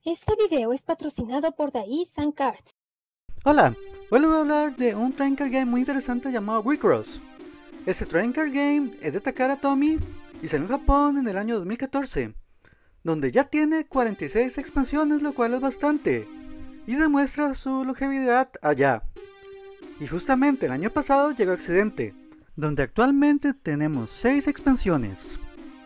Este video es patrocinado por Dais and Cards. Hola, hoy les voy a hablar de un trading card game muy interesante llamado Wicross. Este trading card game es de Takara Tomy y salió en Japón en el año 2014, donde ya tiene 46 expansiones, lo cual es bastante, y demuestra su longevidad allá. Y justamente el año pasado llegó a Occidente, donde actualmente tenemos 6 expansiones.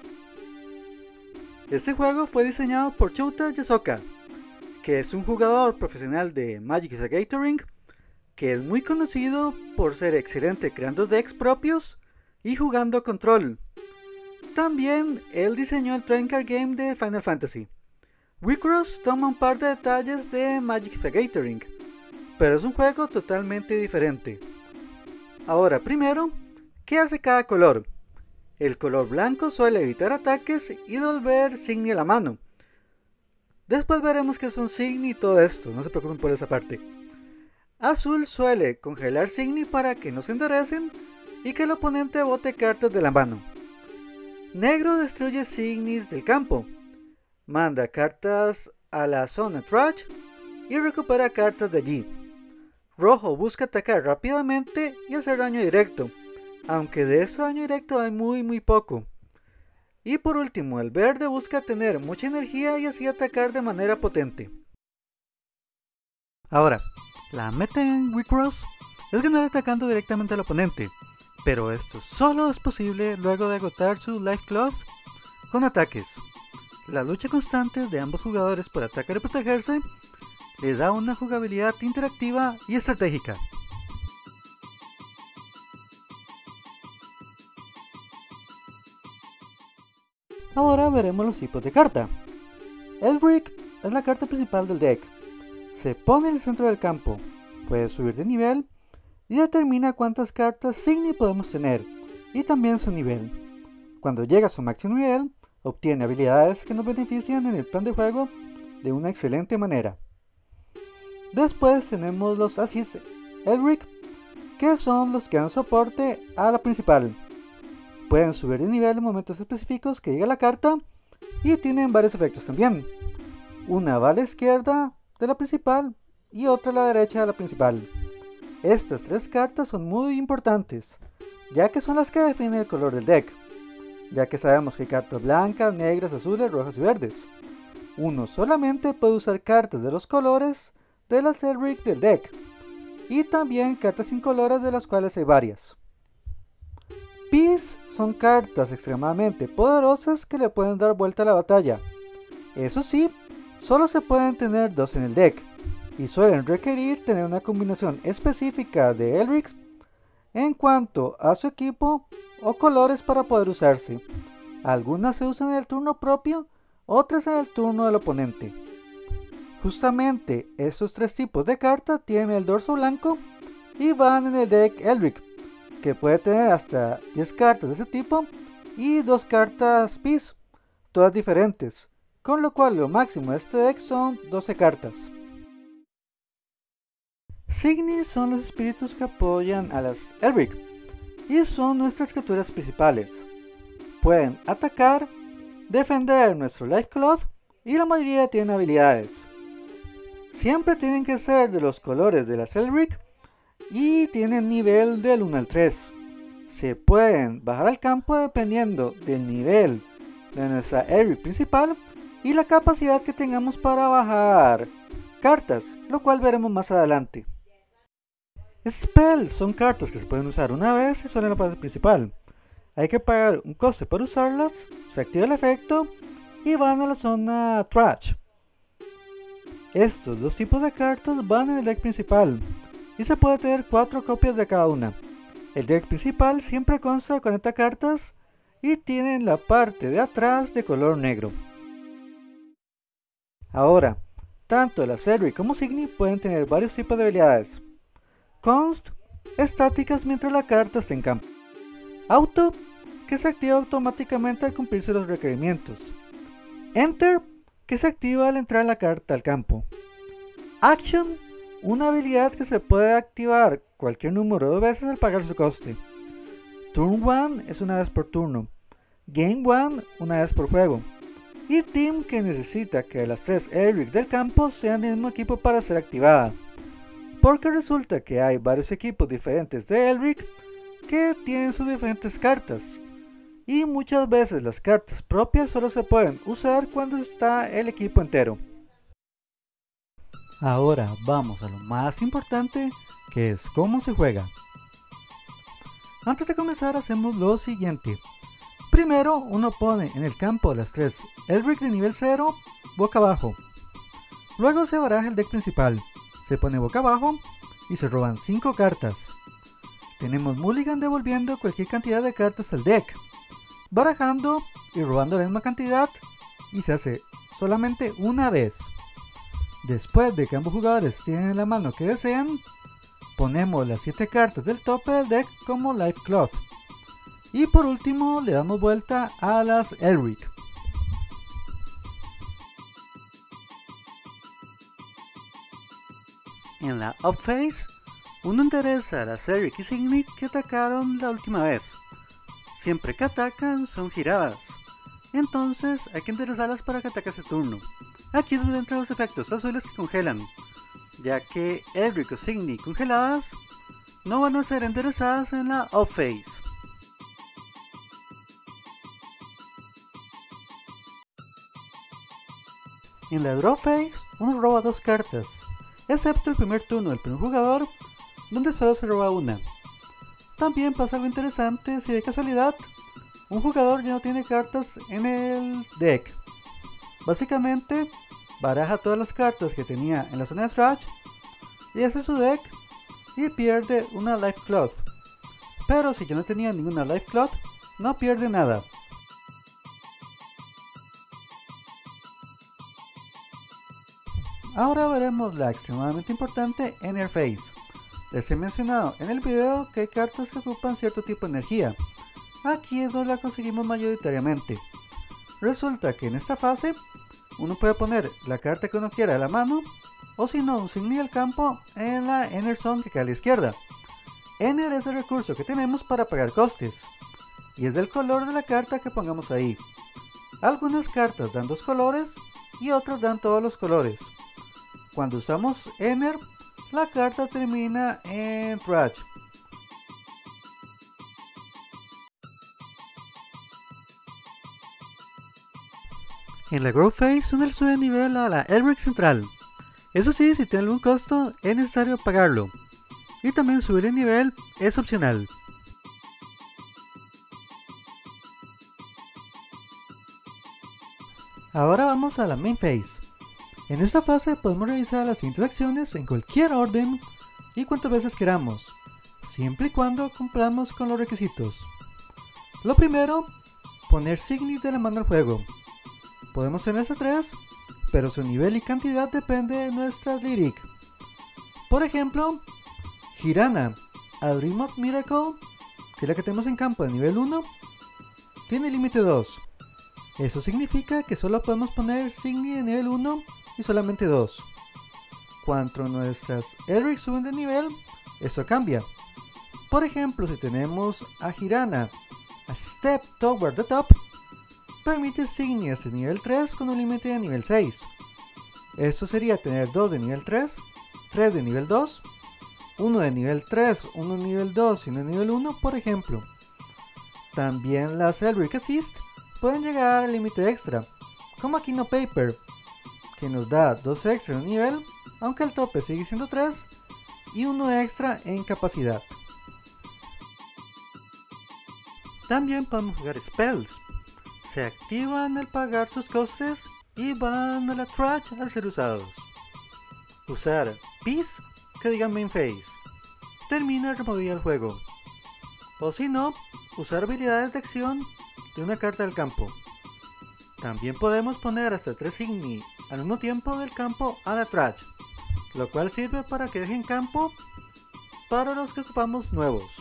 Este juego fue diseñado por Shouta Yasoka, que es un jugador profesional de Magic the Gathering, que es muy conocido por ser excelente creando decks propios y jugando control. También él diseñó el trading card game de Final Fantasy. Wicross toma un par de detalles de Magic the Gathering, pero es un juego totalmente diferente. Ahora, primero, ¿qué hace cada color? El color blanco suele evitar ataques y devolver Signy a la mano. Después veremos qué son Signy y todo esto, no se preocupen por esa parte. Azul suele congelar Signy para que no se enderecen y que el oponente bote cartas de la mano. Negro destruye Signys del campo, manda cartas a la zona trash y recupera cartas de allí. Rojo busca atacar rápidamente y hacer daño directo, aunque de ese daño directo hay muy poco. Y por último, el verde busca tener mucha energía y así atacar de manera potente. Ahora, la meta en Wicross es ganar atacando directamente al oponente, pero esto solo es posible luego de agotar su Life Cloth con ataques. La lucha constante de ambos jugadores por atacar y protegerse les da una jugabilidad interactiva y estratégica. Ahora veremos los tipos de carta. Elric es la carta principal del deck. Se pone en el centro del campo, puede subir de nivel y determina cuántas cartas Signy podemos tener y también su nivel. Cuando llega a su máximo nivel, obtiene habilidades que nos benefician en el plan de juego de una excelente manera. Después tenemos los Assist Elric, que son los que dan soporte a la principal. Pueden subir de nivel en momentos específicos que llega la carta y tienen varios efectos también. Una va a la izquierda de la principal y otra a la derecha de la principal. Estas tres cartas son muy importantes, ya que son las que definen el color del deck, ya que sabemos que hay cartas blancas, negras, azules, rojas y verdes. Uno solamente puede usar cartas de los colores de las Elric del deck, y también cartas incoloras de las cuales hay varias. Peace son cartas extremadamente poderosas que le pueden dar vuelta a la batalla. Eso sí, solo se pueden tener 2 en el deck, y suelen requerir tener una combinación específica de Elrics en cuanto a su equipo o colores para poder usarse. Algunas se usan en el turno propio, otras en el turno del oponente. Justamente estos tres tipos de cartas tienen el dorso blanco y van en el deck Elric, que puede tener hasta 10 cartas de ese tipo y 2 cartas Peace, todas diferentes, con lo cual lo máximo de este deck son 12 cartas. Signy son los espíritus que apoyan a las Elric y son nuestras criaturas principales. Pueden atacar, defender nuestro Life Cloth y la mayoría tienen habilidades. Siempre tienen que ser de los colores de las Elric y tienen nivel del 1 al 3. Se pueden bajar al campo dependiendo del nivel de nuestra Elric principal y la capacidad que tengamos para bajar cartas, lo cual veremos más adelante. Spell son cartas que se pueden usar una vez y son en la base principal. Hay que pagar un coste para usarlas, se activa el efecto y van a la zona trash. Estos dos tipos de cartas van en el deck principal y se puede tener 4 copias de cada una. El deck principal siempre consta de 40 cartas y tiene la parte de atrás de color negro. Ahora, tanto las Elric como Signy pueden tener varios tipos de habilidades. Const, estáticas mientras la carta está en campo. Auto, que se activa automáticamente al cumplirse los requerimientos. Enter, que se activa al entrar la carta al campo. Action, una habilidad que se puede activar cualquier número de veces al pagar su coste. Turn 1 es una vez por turno. Game 1 una vez por juego. y Team, que necesita que las 3 Elric del campo sean del mismo equipo para ser activada, porque resulta que hay varios equipos diferentes de Elric que tienen sus diferentes cartas, y muchas veces las cartas propias solo se pueden usar cuando está el equipo entero. Ahora vamos a lo más importante, que es cómo se juega. Antes de comenzar hacemos lo siguiente. Primero uno pone en el campo las 3 Elric de nivel 0 boca abajo. Luego se baraja el deck principal, se pone boca abajo y se roban 5 cartas. Tenemos Mulligan devolviendo cualquier cantidad de cartas al deck, barajando y robando la misma cantidad, y se hace solamente una vez. Después de que ambos jugadores tienen la mano que desean, ponemos las 7 cartas del tope del deck como Life Cloth. Y por último le damos vuelta a las Elric. En la Up Phase, uno endereza a las Elric y Signy que atacaron la última vez. Siempre que atacan son giradas, entonces hay que enderezarlas para que ataque ese turno. Aquí es donde entran los efectos azules que congelan, ya que Elric o Signy congeladas no van a ser enderezadas en la Up Phase. En la Draw Phase, uno roba 2 cartas, excepto el primer turno del primer jugador, donde solo se roba una. También pasa algo interesante si de casualidad un jugador ya no tiene cartas en el deck. Básicamente, baraja todas las cartas que tenía en la zona de trash y hace su deck y pierde una Life Cloth. Pero si ya no tenía ninguna Life Cloth, no pierde nada. Ahora veremos la extremadamente importante Ender Phase. Les he mencionado en el video que hay cartas que ocupan cierto tipo de energía. Aquí es donde la conseguimos mayoritariamente. Resulta que en esta fase uno puede poner la carta que uno quiera a la mano, o si no un Signy del campo en la Ender Zone que queda a la izquierda. Ender es el recurso que tenemos para pagar costes, y es del color de la carta que pongamos ahí. Algunas cartas dan 2 colores y otras dan todos los colores. Cuando usamos Ender, la carta termina en Trash. En la Growth Phase uno le sube nivel a la Elric central. Eso sí, si tiene algún costo es necesario pagarlo. Y también subir el nivel es opcional. Ahora vamos a la Main Phase. En esta fase podemos realizar las siguientes acciones en cualquier orden y cuantas veces queramos, siempre y cuando cumplamos con los requisitos. Lo primero, poner Signy de la mano al juego. Podemos tener hasta 3, pero su nivel y cantidad depende de nuestra lyric. Por ejemplo, Hirana, a Dream of Miracle, que es la que tenemos en campo de nivel 1, tiene límite 2. Eso significa que solo podemos poner Signy de nivel 1 y solamente 2. Cuando nuestras Elric suben de nivel, eso cambia. Por ejemplo, si tenemos a Hirana, a Step Toward the Top, permite Signy hasta nivel 3 con un límite de nivel 6. Esto sería tener 2 de nivel 3, 3 de nivel 2, 1 de nivel 3, 1 de nivel 2 y 1 de nivel 1, por ejemplo. También las Elric Assist pueden llegar al límite extra, como aquí No Paper, que nos da 2 extra en nivel, aunque el tope sigue siendo 3, y 1 extra en capacidad. También podemos jugar Spells. Se activan al pagar sus costes y van a la trash al ser usados. Usar Peace, que diga Main Phase, termina removida el juego. O si no, usar habilidades de acción de una carta del campo. También podemos poner hasta 3 Signy al mismo tiempo del campo a la trash, lo cual sirve para que dejen campo para los que ocupamos nuevos.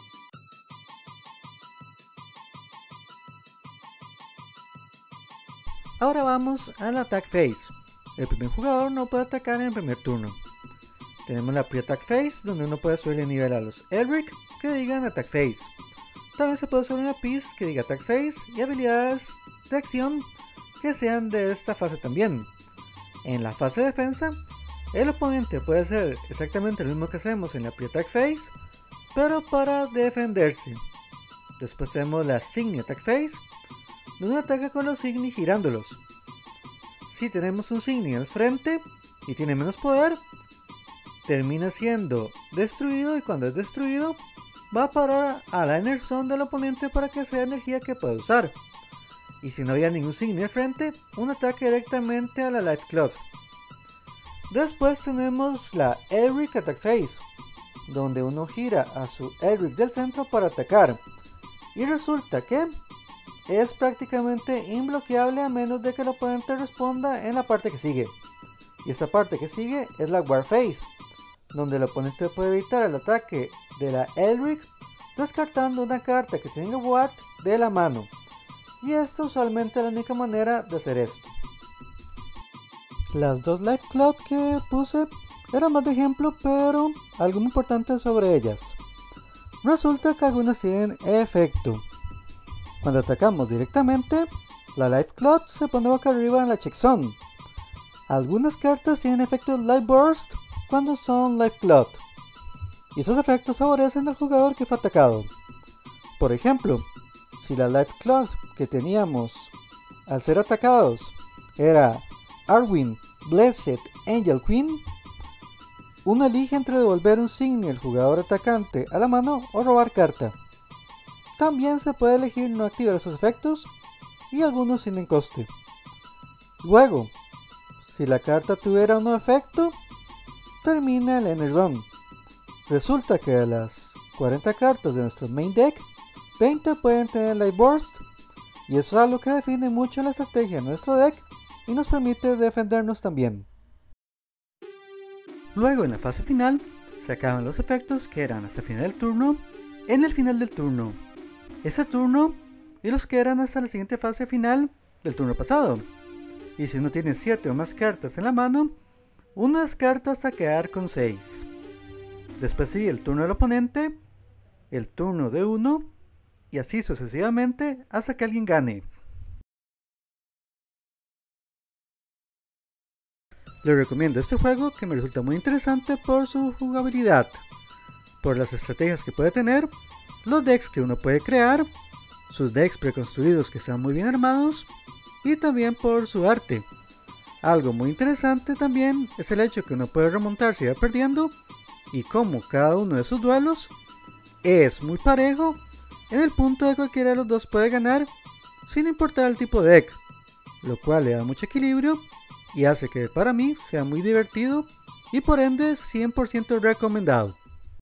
Ahora vamos al Attack Phase. El primer jugador no puede atacar en el primer turno. Tenemos la Pre-Attack Phase, donde uno puede subir el nivel a los Elric que digan Attack Phase. También se puede subir una Peace que diga Attack Phase y habilidades de acción que sean de esta fase también. En la fase de defensa, el oponente puede hacer exactamente lo mismo que hacemos en la pre-attack phase, pero para defenderse. Después tenemos la Signy Attack Phase, donde ataca con los Signy girándolos. Si tenemos un Signy al frente y tiene menos poder, termina siendo destruido, y cuando es destruido va a parar a la Inner Zone del oponente para que sea energía que puede usar. Y si no había ningún Signy al frente, un ataque directamente a la Life Cloud. Después tenemos la Elric Attack Phase, donde uno gira a su Elric del centro para atacar. Y resulta que es prácticamente imbloqueable a menos de que el oponente responda en la parte que sigue. Y esa parte que sigue es la War Phase, donde el oponente puede evitar el ataque de la Elric descartando una carta que tenga Ward de la mano. Y esta usualmente es la única manera de hacer esto. Las dos Life Cloud que puse eran más de ejemplo, pero algo muy importante sobre ellas. Resulta que algunas tienen efecto. Cuando atacamos directamente, la Life Cloud se pone boca arriba en la checkzone. Algunas cartas tienen efecto Life Burst cuando son Life Cloud, y esos efectos favorecen al jugador que fue atacado. Por ejemplo, si la Life Cloud que teníamos al ser atacados era Arwyn, Blessed, Angel Queen, uno elige entre devolver un Signy al jugador atacante a la mano o robar carta. También se puede elegir no activar esos efectos, y algunos tienen coste. Luego, si la carta tuviera un efecto, termina el Inner Zone. Resulta que de las 40 cartas de nuestro main deck, 20 pueden tener Life Burst, y eso es algo que define mucho la estrategia de nuestro deck y nos permite defendernos también. Luego, en la fase final, se acaban los efectos que eran hasta el final del turno, en el final del turno, ese turno y los que eran hasta la siguiente fase final del turno pasado. Y si uno tiene 7 o más cartas en la mano, uno descarta hasta quedar con 6. Después sigue el turno del oponente, el turno de uno, y así sucesivamente hasta que alguien gane. Les recomiendo este juego, que me resulta muy interesante por su jugabilidad, por las estrategias que puede tener, los decks que uno puede crear, sus decks preconstruidos que están muy bien armados, y también por su arte. Algo muy interesante también es el hecho que uno puede remontar si va perdiendo, y como cada uno de sus duelos es muy parejo, en el punto de cualquiera de los dos puede ganar sin importar el tipo de deck, lo cual le da mucho equilibrio y hace que para mí sea muy divertido y por ende 100% recomendado.